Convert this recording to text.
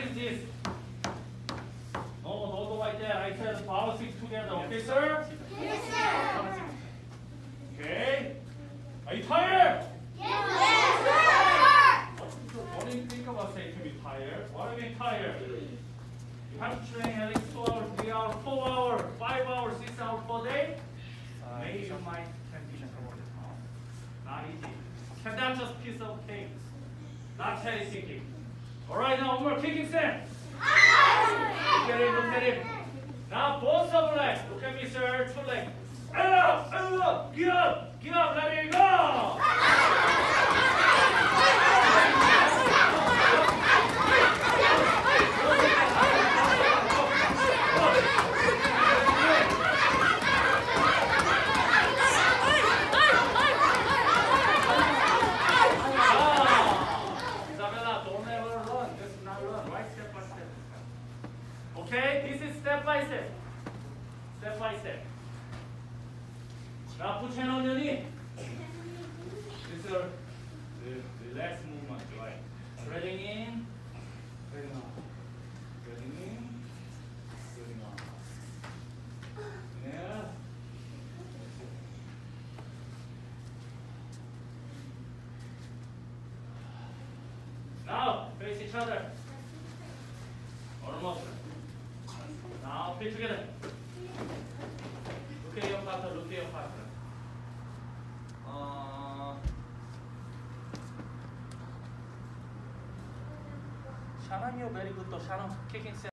is this? No, don't like that. I said power six together. Okay, sir? Yes, sir. Okay. Are you tired? Yes, sir. What do you think about saying to be tired? What do you mean tired? You have to train at least 2 hours, 3 hours, 4 hours, 5 hours, 6 hours per day. Maybe you might can be not easy. Can that just piece of cake? Not cherry picking. All right, now one more kicking stand. Look at it, look at it. Now both of legs. Look at me, sir. 2 legs. Up, get up, let it go. Okay, this is step by step. Step by step. Now put hand on your knee. This is a relaxed movement, right? Spreading in, spreading out. Spreading in, spreading out. Yeah. Now face each other. Almost. Now feet together. Look at your partner, look at your partner. Shannon, you're very good to Shannon kicking.